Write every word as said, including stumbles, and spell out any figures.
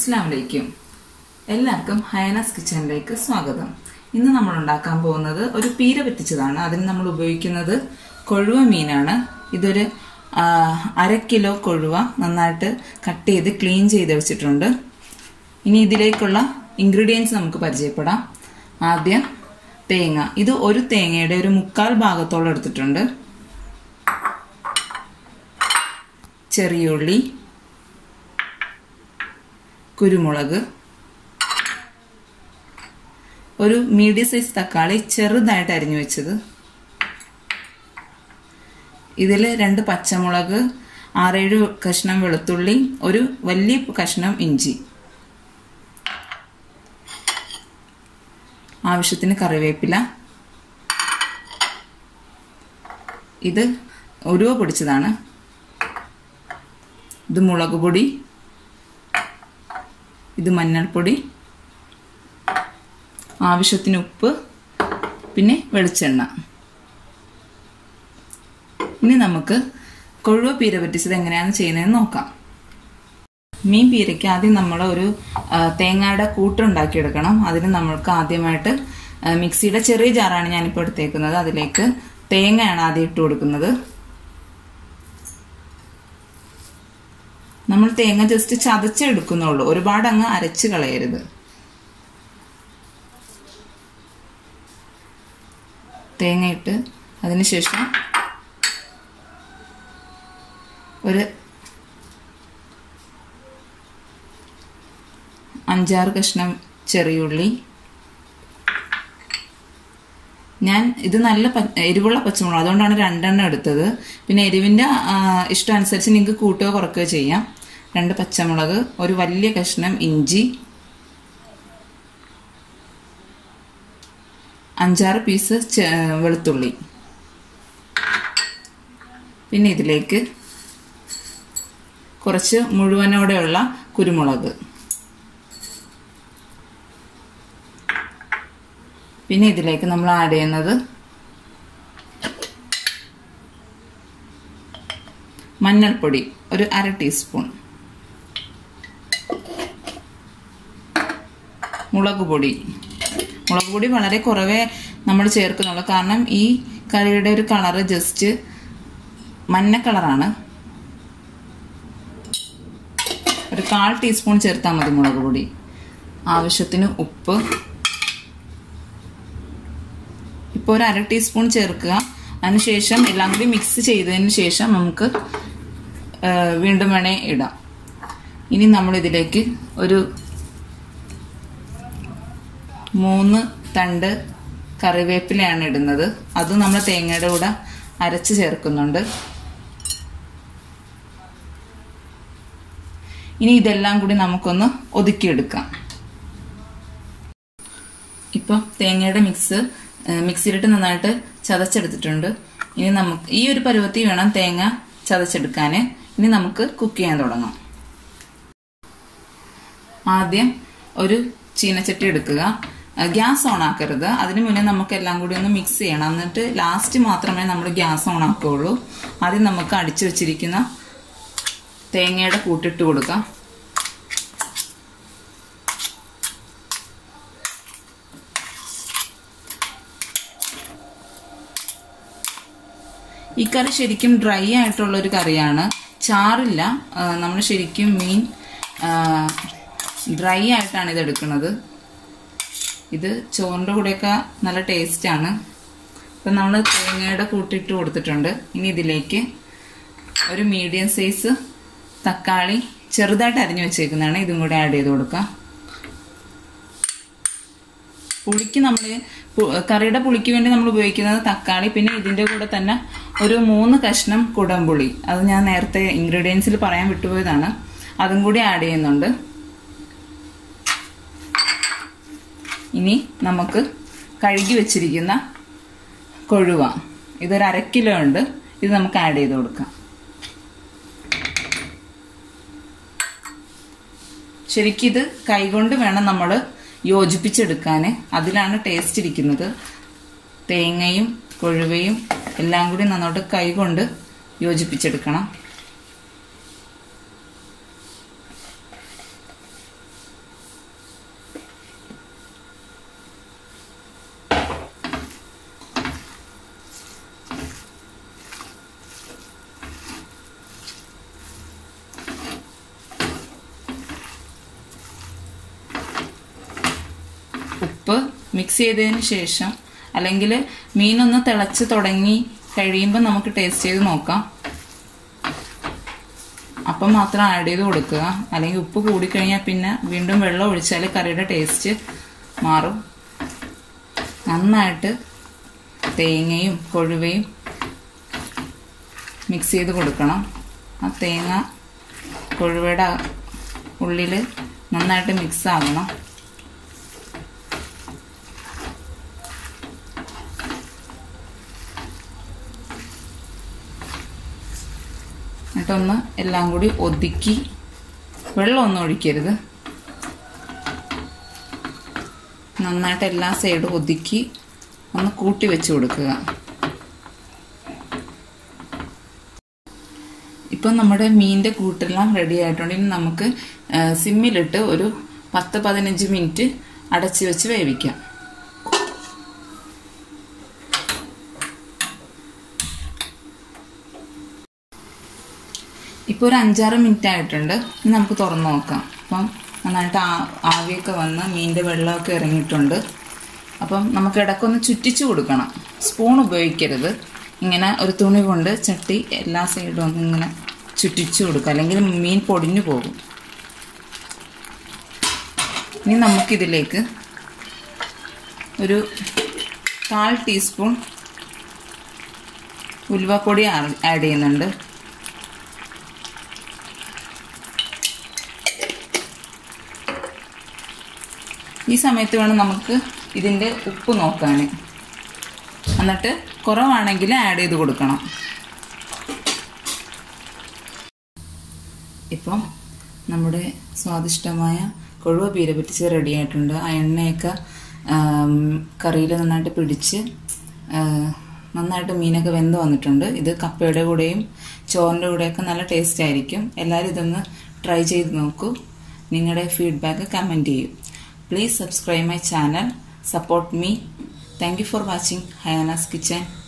അസ്സലാമു അലൈക്കും. എല്ലാവർക്കും ഹയനാസ് കിച്ചണിലേക്ക് സ്വാഗതം. ഇന്ന് നമ്മൾ ഉണ്ടാക്കാൻ പോകുന്നത് ഒരു പീര പറ്റിച്ചതാണ്. അതിന് നമ്മൾ ഉപയോഗിക്കുന്നത് കൊഴുവ മീനാണ്. ഇതൊരു അര കിലോ കൊഴുവ നന്നായിട്ട് കട്ട് ചെയ്ത് ക്ലീൻ ചെയ്ത് വെച്ചിട്ടുണ്ട്. ഇനി ഇതിലേക്കുള്ള ഇൻഗ്രീഡിയൻസ് നമുക്ക് പരിചയപ്പെടാം. ആദ്യം തേങ്ങ. ഇത് ഒരു തേങ്ങയുടെ ഒരു മുക്കാൽ ഭാഗത്തോളം എടുത്തിട്ടുണ്ട്. ചെറിയ ഉള്ളി, കുരുമുളക്, ഒരു മീഡിയം സൈസ് തക്കാളി ചെറുതായിട്ട് അരിഞ്ഞു വെച്ചത്, ഇതിൽ രണ്ട് പച്ചമുളക്, ആറേഴ് കഷ്ണം വെളുത്തുള്ളി, ഒരു വലിയ കഷ്ണം ഇഞ്ചി, ആവശ്യത്തിന് കറിവേപ്പില. ഇത് ഉലുവ പൊടിച്ചതാണ്. ഇത് മുളക് പൊടി, ഇത് മഞ്ഞൾപ്പൊടി, ആവശ്യത്തിന് ഉപ്പ്, പിന്നെ വെളിച്ചെണ്ണ. ഇനി നമുക്ക് കൊഴുവ പീര പറ്റിച്ചത് എങ്ങനെയാണ് ചെയ്യുന്നതെന്ന് നോക്കാം. മീൻ പീരയ്ക്ക് ആദ്യം നമ്മൾ ഒരു തേങ്ങയുടെ കൂട്ടുണ്ടാക്കിയെടുക്കണം. അതിന് നമ്മൾക്ക് ആദ്യമായിട്ട് മിക്സിയുടെ ചെറിയ ജാറാണ് ഞാനിപ്പോൾ എടുത്തേക്കുന്നത്. അതിലേക്ക് തേങ്ങയാണ് ആദ്യം ഇട്ട് കൊടുക്കുന്നത്. നമ്മൾ തേങ്ങ ജസ്റ്റ് ചതച്ചെടുക്കുന്നുള്ളൂ, ഒരുപാട് അങ്ങ് അരച്ച് കളയരുത്. തേങ്ങ ഇട്ട് അതിനുശേഷം ഒരു അഞ്ചാറ് കഷ്ണം ചെറിയുള്ളി. ഞാൻ ഇത് നല്ല എരിവുള്ള പച്ചമുളക്, അതുകൊണ്ടാണ് രണ്ടെണ്ണം എടുത്തത്. പിന്നെ എരിവിൻ്റെ ഇഷ്ടം അനുസരിച്ച് നിങ്ങൾക്ക് കൂട്ടുകയോ കുറയ്ക്കുകയോ ചെയ്യാം. രണ്ട് പച്ചമുളക്, ഒരു വലിയ കഷ്ണം ഇഞ്ചി, അഞ്ചാറ് പീസ് വെളുത്തുള്ളി. പിന്നെ ഇതിലേക്ക് കുറച്ച് മുഴുവനോടെയുള്ള കുരുമുളക്. പിന്നെ ഇതിലേക്ക് നമ്മൾ ആഡ് ചെയ്യുന്നത് മഞ്ഞൾപ്പൊടി, ഒരു അര ടീസ്പൂൺ, മുളക് പൊടി. മുളക് പൊടി വളരെ കുറവേ നമ്മൾ ചേർക്കുന്നുള്ളൂ, കാരണം ഈ കറിയുടെ ഒരു കളറ് ജസ്റ്റ് മഞ്ഞ കളറാണ്. ഒരു കാൽ ടീസ്പൂൺ ചേർത്താൽ മതി മുളക് പൊടി. ആവശ്യത്തിന് ഉപ്പ്. ഇപ്പോൾ ഒരു അര ടീസ്പൂൺ ചേർക്കുക. അതിനുശേഷം എല്ലാം കൂടി മിക്സ് ചെയ്തതിന് ശേഷം നമുക്ക് വീണ്ടും വേണേ ഇടാം. ഇനി നമ്മൾ ഇതിലേക്ക് ഒരു മൂന്ന് തണ്ട് കറിവേപ്പിലയാണ് ഇടുന്നത്. അത് നമ്മൾ തേങ്ങയുടെ കൂടെ അരച്ച് ചേർക്കുന്നുണ്ട്. ഇനി ഇതെല്ലാം കൂടി നമുക്കൊന്ന് ഒതുക്കിയെടുക്കാം. ഇപ്പം തേങ്ങയുടെ മിക്സ് മിക്സിയിലിട്ട് നന്നായിട്ട് ചതച്ചെടുത്തിട്ടുണ്ട്. ഇനി നമുക്ക് ഈ ഒരു പരുവത്തിൽ വേണം തേങ്ങ ചതച്ചെടുക്കാൻ. ഇനി നമുക്ക് കുക്ക് ചെയ്യാൻ തുടങ്ങാം. ആദ്യം ഒരു ചീനച്ചട്ടി എടുക്കുക. ഗ്യാസ് ഓൺ ആക്കരുത്. അതിനു മുന്നേ നമുക്ക് എല്ലാം കൂടി ഒന്ന് മിക്സ് ചെയ്യണം. എന്നിട്ട് ലാസ്റ്റ് മാത്രമേ നമ്മൾ ഗ്യാസ് ഓൺ ആക്കുകയുള്ളൂ. ആദ്യം നമുക്ക് അടിച്ചു വെച്ചിരിക്കുന്ന തേങ്ങയുടെ കൂട്ടിട്ട് കൊടുക്കാം. ഈ കറി ശരിക്കും ഡ്രൈ ആയിട്ടുള്ള ഒരു കറിയാണ്, ചാറില്ല. നമ്മൾ ശരിക്കും മീൻ ഡ്രൈ ആയിട്ടാണ് ഇത് എടുക്കുന്നത്. ഇത് ചോറിൻ്റെ കൂടെയൊക്കെ നല്ല ടേസ്റ്റാണ്. ഇപ്പം നമ്മൾ തേങ്ങയുടെ കൂട്ടിട്ട് കൊടുത്തിട്ടുണ്ട്. ഇനി ഇതിലേക്ക് ഒരു മീഡിയം സൈസ് തക്കാളി ചെറുതായിട്ട് അരിഞ്ഞു വെച്ചേക്കുന്നതാണ്, ഇതും കൂടെ ആഡ് ചെയ്ത് കൊടുക്കാം. പുളിക്ക് നമ്മൾ കറിയുടെ പുളിക്ക് വേണ്ടി നമ്മൾ ഉപയോഗിക്കുന്നത് തക്കാളി. പിന്നെ ഇതിൻ്റെ കൂടെ തന്നെ ഒരു മൂന്ന് കഷ്ണം കുടംപുളി, അത് ഞാൻ നേരത്തെ ഇൻഗ്രീഡിയൻസിൽ പറയാൻ വിട്ടുപോയതാണ്, അതും കൂടി ആഡ് ചെയ്യുന്നുണ്ട്. ഇനി നമുക്ക് കഴുകി വെച്ചിരിക്കുന്ന കൊഴുവ, ഇതൊരു അര കിലോ ഉണ്ട്, ഇത് നമുക്ക് ആഡ് ചെയ്ത് കൊടുക്കാം. ശരിക്കും ഇത് കൈകൊണ്ട് വേണം നമ്മൾ യോജിപ്പിച്ചെടുക്കാൻ, അതിലാണ് ടേസ്റ്റ് ഇരിക്കുന്നത്. തേങ്ങയും കൊഴുവയും എല്ലാം കൂടി നന്നായിട്ട് കൈകൊണ്ട് യോജിപ്പിച്ചെടുക്കണം. ഉപ്പ് മിക്സ് ചെയ്തതിന് ശേഷം അല്ലെങ്കിൽ മീനൊന്ന് തിളച്ച് തുടങ്ങി കഴിയുമ്പോൾ നമുക്ക് ടേസ്റ്റ് ചെയ്ത് നോക്കാം. അപ്പം മാത്രം ആഡ് ചെയ്ത് കൊടുക്കുക. അല്ലെങ്കിൽ ഉപ്പ് കൂടിക്കഴിഞ്ഞാൽ പിന്നെ വീണ്ടും വെള്ളം ഒഴിച്ചാൽ കറിയുടെ ടേസ്റ്റ് മാറും. നന്നായിട്ട് തേങ്ങയും കൊഴുവയും മിക്സ് ചെയ്ത് കൊടുക്കണം. ആ തേങ്ങ കൊഴുവയുടെ ഉള്ളിൽ നന്നായിട്ട് മിക്സ് ആകണം. എന്നിട്ടൊന്ന് എല്ലാം കൂടി ഒതുക്കി, വെള്ളമൊന്നും ഒഴിക്കരുത്, നന്നായിട്ട് എല്ലാ സൈഡും ഒതുക്കി ഒന്ന് കൂട്ടി വെച്ച് കൊടുക്കുക. ഇപ്പം നമ്മുടെ മീനിൻ്റെ കൂട്ടെല്ലാം റെഡി ആയിട്ടുണ്ട്. ഇനി നമുക്ക് സിമ്മിലിട്ട് ഒരു പത്ത് പതിനഞ്ച് മിനിറ്റ് അടച്ച് വെച്ച് വേവിക്കാം. ഇപ്പോൾ ഒരു അഞ്ചാറ് മിനിറ്റ് ആയിട്ടുണ്ട്. ഇനി നമുക്ക് തുറന്ന് നോക്കാം. അപ്പം നന്നായിട്ട് ആവിയൊക്കെ വന്ന് മീനിൻ്റെ വെള്ളമൊക്കെ ഇറങ്ങിയിട്ടുണ്ട്. അപ്പം നമുക്ക് ഇടയ്ക്കൊന്ന് ചുറ്റിച്ച് കൊടുക്കണം. സ്പൂൺ ഉപയോഗിക്കരുത്. ഇങ്ങനെ ഒരു തുണി കൊണ്ട് ചട്ടി എല്ലാ സൈഡും ഒന്ന് ഇങ്ങനെ ചുറ്റിച്ച് കൊടുക്കുക, അല്ലെങ്കിൽ മീൻ പൊടിഞ്ഞു പോകും. ഇനി നമുക്കിതിലേക്ക് ഒരു കാൽ ടീസ്പൂൺ ഉലുവപ്പൊടി ആഡ് ചെയ്യുന്നുണ്ട്. ഈ സമയത്ത് വേണം നമുക്ക് ഇതിൻ്റെ ഉപ്പ് നോക്കാൻ. എന്നിട്ട് കുറവാണെങ്കിൽ ആഡ് ചെയ്ത് കൊടുക്കണം. ഇപ്പം നമ്മുടെ സ്വാദിഷ്ടമായ കൊഴുവ പീര പറ്റിച്ച് റെഡി ആയിട്ടുണ്ട്. ആ എണ്ണയൊക്കെ കറിയിൽ നന്നായിട്ട് പിടിച്ച് നന്നായിട്ട് മീനൊക്കെ വെന്ത് വന്നിട്ടുണ്ട്. ഇത് കപ്പയുടെ കൂടെയും ചോറിൻ്റെ കൂടെയൊക്കെ നല്ല ടേസ്റ്റ് ആയിരിക്കും. എല്ലാവരും ഇതൊന്ന് ട്രൈ ചെയ്ത് നോക്കൂ. നിങ്ങളുടെ ഫീഡ്ബാക്ക് കമൻറ്റ് ചെയ്യൂ. Please subscribe my channel, support me. Thank you for watching Hayana's Kitchen.